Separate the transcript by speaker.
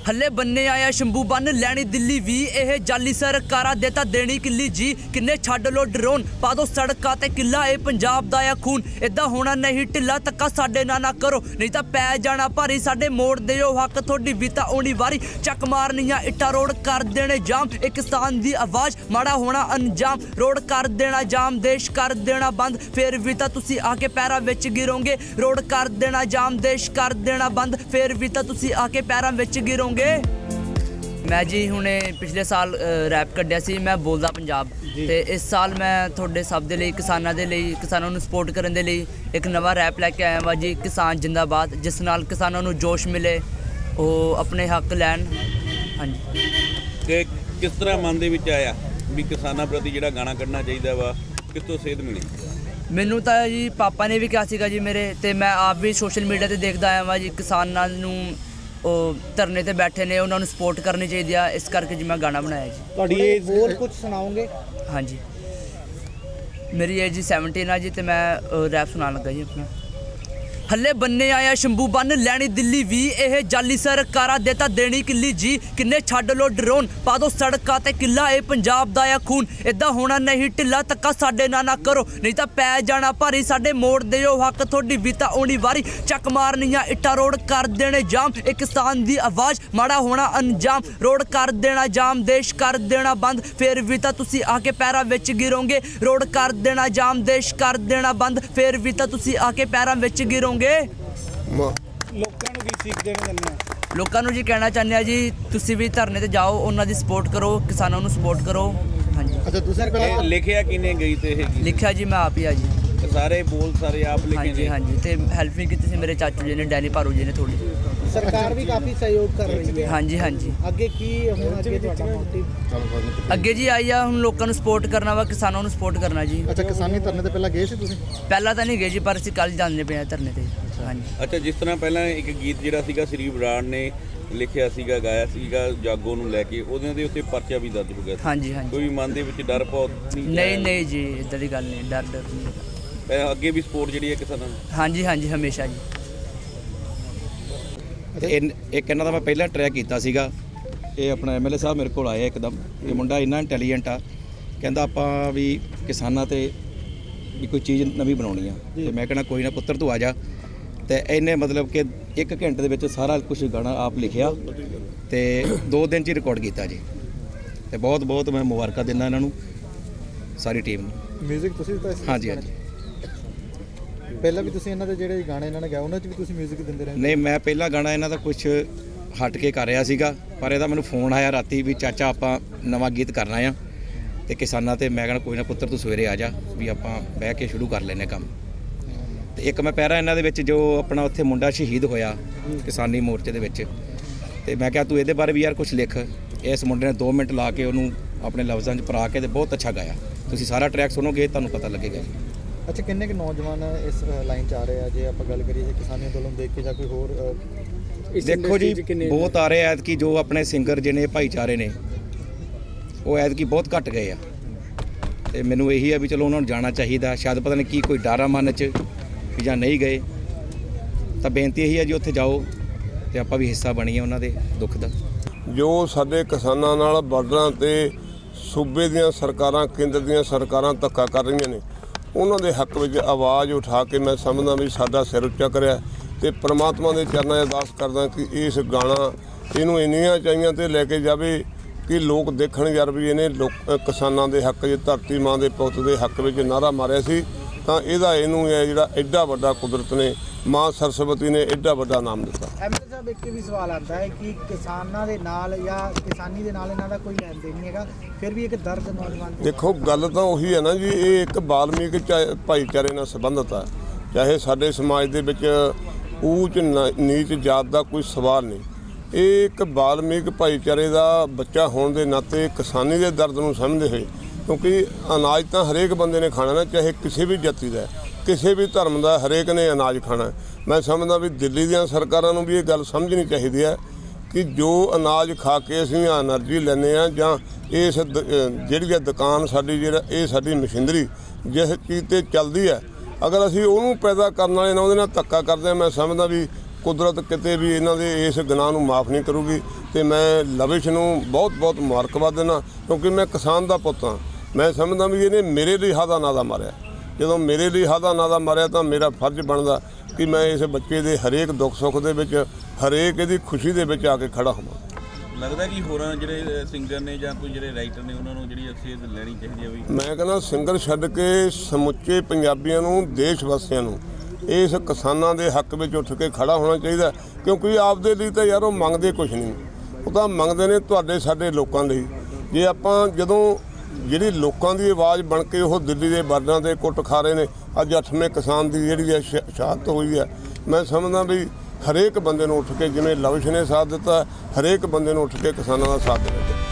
Speaker 1: हले बनने आया शंभू बन लैनी दिल्ली भी यह जाली सरकारा देता देनी किली जी किन्ने छड्ड लो ड्रोन पा दो सड़कां ते किला ए पंजाब दा खून इदा होना नहीं ढिला धक्का साडे ना करो नहीं तो पै जाना भारी साडे मोड़ दिओ हक थोड़ी भी तो आनी वारी चक मारनियां इट्टा रोड कर देने जाम एक किसान दी आवाज़ माड़ा होना अंजाम रोड कर देना जाम देश कर देना बंद फिर भी तो तुसी आके पैरां विच गिरोगे रोड कर देना जाम देश कर देना बंद फिर भी तो तुसी आके पैरां विच गिरोगे। मैं जी हुणे पिछले साल रैप कड्ढिया सी मैं बोलदा पंजाब ते इस साल मैं थोड़े सब दे लई किसानां दे लई किसानां नूं सपोर्ट करन दे लई एक नवा रैप लैके आया वा जी किसान जिंदाबाद जिस नाल किसानां नूं जोश मिले वो अपने हक लैन। हाँ जी
Speaker 2: ते किस तरह मन दे विच आया भी किसानां प्रति जिहड़ा गाना कढना चाहीदा वा कित्थों सेध मिली?
Speaker 1: मैनू तो जी पापा ने भी कहा सीगा जी मेरे ते मैं आप भी सोशल मीडिया ते देखदा आया वा जी किसानां नूं धरने ते बैठे ने उन्होंने सपोर्ट करनी चाहिए इस करके जी मैं गाना बनाया जी।
Speaker 3: थोड़ी एज और कुछ सुनाओगे?
Speaker 1: हाँ जी मेरी एज जी 17 है जी तो मैं रैप सुना लगा जी अपना। हले बनने आया शंभू बन लैनी दिल्ली भी यह जाली सरकारा देता देनी किली जी किन्ने छड्ड लो ड्रोन पा दो सड़कां ते किला ए पंजाब दा खून इदा होना नहीं ढिला धक्का साडे ना करो नहीं तो पै जाना भारी साडे मोड़ दिओ हक थोड़ी भी तो आनी वारी चक मारनियां इट्टा रोड कर देने जाम एक किसान दी आवाज़ माड़ा होना अंजाम रोड कर देना जाम देश कर देना बंद फिर भी तो तुसी आके पैरां विच गिरोगे रोड कर देना जाम देश कर देना बंद फिर भी तो तुसी आके पैरां विच गिरोगे। लोगों जी कहना चाहते जी तुसी भी धरने ते जाओ उन्हां दी सपोर्ट करो किसानों नूं सपोर्ट करो। हाँ जी
Speaker 3: अच्छा तुसी
Speaker 2: लिखिया किने गई ते
Speaker 1: लिखिया जी मैं आप ही आ जी
Speaker 2: सारे बोल सारे आप लिखे?
Speaker 1: हाँ जी ते हेल्प भी की मेरे चाचू जी ने डैनी पारू जी ने थोड़ी
Speaker 3: सरकार भी काफी सहयोग कर रही है।
Speaker 1: हाँ जी हाँ जी
Speaker 3: अगे की
Speaker 1: अगे जी आई आ हम लोगों को सपोर्ट करना वा किसानों को सपोर्ट करना जी।
Speaker 3: अच्छा किसानी धरने ते पहला गए सी तुसी?
Speaker 1: पहला तो नहीं गए जी पर असीं कल जाने पे धरने ते। हाँ जी
Speaker 2: अच्छा जिस तरह पहला एक गीत जिहड़ा सीगा श्री बराड़ ने लिखिया सीगा गाया सीगा जागो नूं लैके ਉਹਦੇ ਦੇ ਉੱਤੇ ਪਰਚਾ ਵੀ ਦਰਜ ਹੋ ਗਿਆ ਸੀ।
Speaker 1: हाँ जी हाँ जी
Speaker 2: ਕੋਈ ਮਨ ਦੇ ਵਿੱਚ ਡਰ ਬਹੁਤ
Speaker 1: नहीं जी इदां दी गल नहीं डर नहीं
Speaker 2: ਅੱਗੇ ਵੀ ਸਪੋਰਟ ਜਿਹੜੀ ਹੈ ਕਿਸਾਨਾਂ ਨੂੰ?
Speaker 1: हाँ जी हमेशा जी।
Speaker 4: एक इन्हां दा मैं पहला ट्रैक कीता सीगा ਇਹ ਆਪਣਾ ਐਮਐਲਏ ਸਾਹਿਬ ਮੇਰੇ ਕੋਲ ਆਇਆ ਇੱਕਦਮ ਇਹ ਮੁੰਡਾ ਇੰਨਾ ਇੰਟੈਲੀਜੈਂਟ ਆ ਕਹਿੰਦਾ ਆਪਾਂ ਵੀ ਕਿਸਾਨਾਂ ਤੇ ਵੀ ਕੋਈ ਚੀਜ਼ ਨਵੀਂ ਬਣਾਉਣੀ ਆ ਤੇ ਮੈਂ ਕਹਿੰਦਾ ਕੋਈ ਨਾ ਪੁੱਤਰ ਤੂੰ ਆ ਜਾ ਤੇ ਇਹਨੇ ਮਤਲਬ ਕਿ 1 ਘੰਟੇ ਦੇ ਵਿੱਚ ਸਾਰਾ ਕੁਝ ਗਾਣਾ ਆਪ ਲਿਖਿਆ ਤੇ 2 ਦਿਨ 'ਚ ਹੀ ਰਿਕਾਰਡ ਕੀਤਾ ਜੀ ਤੇ ਬਹੁਤ ਬਹੁਤ ਮੈਂ ਮੁਬਾਰਕਾਂ ਦਿੰਦਾ ਇਹਨਾਂ ਨੂੰ ਸਾਰੀ ਟੀਮ ਨੂੰ।
Speaker 3: ਮਿਊਜ਼ਿਕ ਤੁਸੀਂ ਦਿੱਤਾ ਸੀ?
Speaker 4: ਹਾਂਜੀ ਹਾਂਜੀ
Speaker 3: ਪਹਿਲਾਂ ਵੀ ਤੁਸੀਂ ਇਹਨਾਂ ਦੇ ਜਿਹੜੇ ਗਾਣੇ ਇਹਨਾਂ ਨੇ ਗਾਏ ਉਹਨਾਂ 'ਚ ਵੀ ਤੁਸੀਂ ਮਿਊਜ਼ਿਕ ਦਿੰਦੇ ਰਹੇ?
Speaker 4: ਨਹੀਂ ਮੈਂ ਪਹਿਲਾ ਗਾਣਾ ਇਹਨਾਂ ਦਾ ਕੁਝ ਹਟ ਕੇ ਕਰ ਰਿਹਾ ਸੀਗਾ ਪਰ ਇਹਦਾ ਮੈਨੂੰ ਫੋਨ ਆਇਆ ਰਾਤੀ ਵੀ ਚਾਚਾ ਆਪਾਂ ਨਵਾਂ ਗੀਤ ਕਰਨਾ ਆ ਤੇ ਕਿਸਾਨਾਂ ਤੇ ਮੈਂ ਕਹਿੰਦਾ ਕੋਈ ਨਾ ਪੁੱਤਰ ਤੂੰ ਸਵੇਰੇ ਆ ਜਾ ਵੀ ਆਪਾਂ ਬਹਿ ਕੇ ਸ਼ੁਰੂ ਕਰ ਲੈਨੇ ਕੰਮ। ਤੇ ਇੱਕ ਮੈਂ ਪੈਰਾ ਇਹਨਾਂ ਦੇ ਵਿੱਚ ਜੋ ਆਪਣਾ ਉੱਥੇ ਮੁੰਡਾ ਸ਼ਹੀਦ ਹੋਇਆ ਕਿਸਾਨੀ ਮੋਰਚੇ ਦੇ ਵਿੱਚ ਤੇ ਮੈਂ ਕਿਹਾ ਤੂੰ ਇਹਦੇ ਬਾਰੇ ਵੀ ਯਾਰ ਕੁਝ ਲਿਖ। ਇਸ ਮੁੰਡੇ ਨੇ 2 ਮਿੰਟ ਲਾ ਕੇ ਉਹਨੂੰ ਆਪਣੇ ਲਫ਼ਜ਼ਾਂ 'ਚ ਪਰਾ ਕੇ ਤੇ ਬਹੁਤ ਅੱਛਾ ਗਾਇਆ। ਤੁਸੀਂ ਸਾਰਾ ਟਰੈਕ ਸੁਣੋਗੇ ਤੁਹਾਨੂੰ ਪਤਾ ਲੱਗੇਗਾ ਜੀ।
Speaker 3: ਅੱਛਾ ਕਿੰਨੇ ਕੁ ਨੌਜਵਾਨ ਇਸ ਲਾਈਨ 'ਚ ਆ ਰਹੇ ਆ ਜੇ ਆਪਾਂ ਗੱਲ ਕਰੀਏ ਜੇ ਕਿਸਾਨੀ ਅੰਦੋਲਨ ਦੇਖ ਕੇ ਜਾਂ ਕੋਈ ਹੋਰ?
Speaker 4: ਦੇਖੋ ਜੀ ਬਹੁਤ ਆ ਰਹੇ ਐਤਕੀ ਜੋ ਆਪਣੇ ਸਿੰਗਰ ਜਿਹਨੇ ਭਾਈਚਾਰੇ ਨੇ ਉਹ ਐਤਕੀ ਬਹੁਤ ਘੱਟ ਗਏ ਆ ਤੇ ਮੈਨੂੰ ਇਹੀ ਆ ਵੀ ਚਲੋ ਉਹਨਾਂ ਨੂੰ ਜਾਣਾ ਚਾਹੀਦਾ। ਸ਼ਾਇਦ ਪਤਾ ਨਹੀਂ ਕੀ ਕੋਈ ਡਰ ਆ ਮਨ 'ਚ ਵੀ ਜਾਂ ਨਹੀਂ ਗਏ ਤਾਂ ਬੇਨਤੀ ਇਹੀ ਆ ਜੀ ਉੱਥੇ ਜਾਓ ਤੇ ਆਪਾਂ ਵੀ ਹਿੱਸਾ ਬਣੀਏ ਉਹਨਾਂ ਦੇ ਦੁੱਖ ਦਾ।
Speaker 5: ਜੋ ਸਾਡੇ ਕਿਸਾਨਾਂ ਨਾਲ ਬਾਰਡਰਾਂ ਤੇ ਸੂਬੇ ਦੀਆਂ ਸਰਕਾਰਾਂ ਕੇਂਦਰ ਦੀਆਂ ਸਰਕਾਰਾਂ ਧੱਕਾ ਕਰ ਰਹੀਆਂ ਨੇ ਉਹਨਾਂ ਦੇ ਹੱਕ ਵਿੱਚ ਆਵਾਜ਼ ਉਠਾ ਕੇ ਮੈਂ ਸਮਝਦਾ ਵੀ ਸਾਡਾ ਸਿਰ ਉੱਚਾ ਕਰਿਆ ਤੇ ਪ੍ਰਮਾਤਮਾ ਦੇ ਚਰਨਾਂ 'ਚ ਅਰਦਾਸ ਕਰਦਾ ਕਿ ਇਸ ਗਾਣਾ ਇਹਨੂੰ ਇੰਨੀਆਂ ਚਾਹੀਆਂ ਤੇ ਲੈ ਕੇ ਜਾਵੇ ਕਿ ਲੋਕ ਦੇਖਣ ਯਾਰ ਵੀ ਇਹਨੇ ਕਿਸਾਨਾਂ ਦੇ ਹੱਕ 'ਚ ਧਰਤੀ ਮਾਂ ਦੇ ਪੁੱਤ ਦੇ ਹੱਕ ਵਿੱਚ ਨਾਅਰਾ ਮਾਰਿਆ ਸੀ ਤਾਂ ਇਹਦਾ ਇਹਨੂੰ ਹੈ ਜਿਹੜਾ ਐਡਾ ਵੱਡਾ ਕੁਦਰਤ ਨੇ ਮਾਂ ਸਰਸਵਤੀ ਨੇ ਐਡਾ ਵੱਡਾ ਨਾਮ ਦਿੱਤਾ।
Speaker 3: ਐਮਐਲਏ ਸਾਹਿਬ ਇੱਕ ਵੀ ਸਵਾਲ ਆਉਂਦਾ ਹੈ ਕਿ ਕਿਸਾਨਾਂ ਦੇ ਨਾਲ ਜਾਂ ਕਿਸਾਨੀ ਦੇ ਨਾਲ ਇਹਨਾਂ ਦਾ ਕੋਈ ਲੈਣ ਦੇਣ ਨਹੀਂ ਹੈਗਾ ਫਿਰ ਵੀ ਇੱਕ ਦਰਦ ਨੌਜਵਾਨ
Speaker 5: ਦੇਖੋ ਗੱਲ ਤਾਂ ਉਹੀ ਹੈ ਨਾ ਜੀ ਇਹ ਇੱਕ ਬਾਲਮੀਕ ਭਾਈਚਾਰੇ ਨਾਲ ਸੰਬੰਧਿਤ ਆ ਚਾਹੇ ਸਾਡੇ ਸਮਾਜ ਦੇ ਵਿੱਚ ਊਚ ਨੀਚ ਜਾਤ ਦਾ ਕੋਈ ਸਵਾਲ ਨਹੀਂ। ਇਹ ਇੱਕ ਬਾਲਮੀਕ ਭਾਈਚਾਰੇ ਦਾ ਬੱਚਾ ਹੋਣ ਦੇ ਨਾਤੇ ਕਿਸਾਨੀ ਦੇ ਦਰਦ ਨੂੰ ਸਮਝਦੇ ਹੋਏ ਕਿਉਂਕਿ ਅਨਾਜ ਤਾਂ ਹਰੇਕ ਬੰਦੇ ਨੇ ਖਾਣਾ ਨਾ ਚਾਹੇ ਕਿਸੇ ਵੀ ਜਾਤੀ ਦਾ ਕਿਸੇ ਵੀ ਧਰਮ ਦਾ ਹਰੇਕ ਨੇ ਅਨਾਜ ਖਾਣਾ। ਮੈਂ ਸਮਝਦਾ ਵੀ ਦਿੱਲੀ ਦੀਆਂ ਸਰਕਾਰਾਂ ਨੂੰ ਵੀ ਇਹ ਗੱਲ ਸਮਝਣੀ ਚਾਹੀਦੀ ਹੈ ਕਿ ਜੋ ਅਨਾਜ ਖਾ ਕੇ ਅਸੀਂ ਐਨਰਜੀ ਲੈਂਦੇ ਹਾਂ ਜਾਂ ਇਸ ਜਿਹੜੀ ਦੁਕਾਨ ਸਾਡੀ ਜਿਹੜਾ ਇਹ ਸਾਡੀ ਮਸ਼ੀਨਰੀ ਜਿਸ ਚੀਜ਼ 'ਤੇ ਚੱਲਦੀ ਹੈ ਅਗਰ ਅਸੀਂ ਉਹਨੂੰ ਪੈਦਾ ਕਰਨ ਵਾਲੇ ਨਾਲ ਉਹਦੇ ਨਾਲ ਧੱਕਾ ਕਰਦੇ ਹਾਂ ਮੈਂ ਸਮਝਦਾ ਵੀ ਕੁਦਰਤ ਕਿਤੇ ਵੀ ਇਹਨਾਂ ਦੇ ਇਸ ਗੁਨਾਹ ਨੂੰ ਮਾਫ ਨਹੀਂ ਕਰੂਗੀ। ਤੇ ਮੈਂ ਲਵਿਸ਼ ਨੂੰ ਬਹੁਤ ਬਹੁਤ ਮੁਬਾਰਕਬਾਦ ਦਿੰਦਾ, ਕਿਉਂਕਿ ਮੈਂ ਕਿਸਾਨ ਦਾ ਪੁੱਤ ਹਾਂ। ਮੈਂ ਸਮਝਦਾ ਵੀ ਇਹਨੇ ਮੇਰੇ ਲਈ ਹਾਦਾ ਨਾਦਾ ਮਾਰਿਆ। ਜਦੋਂ ਮੇਰੇ ਲਈ ਹਾਦਾ ਨਾਦਾ ਮਾਰਿਆ ਤਾਂ ਮੇਰਾ ਫਰਜ਼ ਬਣਦਾ ਕਿ ਮੈਂ ਇਸ ਬੱਚੇ ਦੇ ਹਰੇਕ ਦੁੱਖ ਸੁੱਖ ਦੇ ਵਿੱਚ, ਹਰੇਕ ਇਹਦੀ ਖੁਸ਼ੀ ਦੇ ਵਿੱਚ ਆ ਕੇ ਖੜਾ ਹੋਵਾਂ।
Speaker 2: ਲੱਗਦਾ ਕਿ ਹੋਰਾਂ ਜਿਹੜੇ ਸਿੰਗਰ ਨੇ ਜਾਂ ਕੋਈ ਜਿਹੜੇ ਰਾਈਟਰ ਨੇ ਉਹਨਾਂ ਨੂੰ ਜਿਹੜੀ ਅਕਸੀਅਤ ਲੈਣੀ ਚਾਹੀਦੀ ਹੈ ਵੀ?
Speaker 5: ਮੈਂ ਕਹਿੰਦਾ ਸਿੰਗਰ ਛੱਡ ਕੇ ਸਮੁੱਚੇ ਪੰਜਾਬੀਆਂ ਨੂੰ, ਦੇਸ਼ ਵਾਸੀਆਂ ਨੂੰ ਇਸ ਕਿਸਾਨਾਂ ਦੇ ਹੱਕ ਵਿੱਚ ਉੱਠ ਕੇ ਖੜਾ ਹੋਣਾ ਚਾਹੀਦਾ, ਕਿਉਂਕਿ ਆਪਦੇ ਲਈ ਤਾਂ ਯਾਰ ਉਹ ਮੰਗਦੇ ਕੁਝ ਨਹੀਂ, ਉਹ ਤਾਂ ਮੰਗਦੇ ਨੇ ਤੁਹਾਡੇ ਸਾਡੇ ਲੋਕਾਂ ਲਈ। ਜੇ ਆਪਾਂ ਜਦੋਂ ਜਿਹੜੀ ਲੋਕਾਂ ਦੀ ਆਵਾਜ਼ ਬਣ ਕੇ ਉਹ ਦਿੱਲੀ ਦੇ ਬਾਰਡਰਾਂ 'ਤੇ ਕੁੱਟ ਖਾ ਰਹੇ ਨੇ, ਅੱਜ 8ਵੇਂ ਕਿਸਾਨ ਦੀ ਜਿਹੜੀ ਹੈ ਸ਼ਹਾਦਤ ਹੋਈ ਹੈ, ਮੈਂ ਸਮਝਦਾ ਵੀ ਹਰੇਕ ਬੰਦੇ ਨੂੰ ਉੱਠ ਕੇ, ਜਿਵੇਂ ਲਵਿਸ਼ ਨੇ ਸਾਥ ਦਿੱਤਾ, ਹਰੇਕ ਬੰਦੇ ਨੂੰ ਉੱਠ ਕੇ ਕਿਸਾਨਾਂ ਦਾ ਸਾਥ ਦੇਣਾ ਚਾਹੀਦਾ।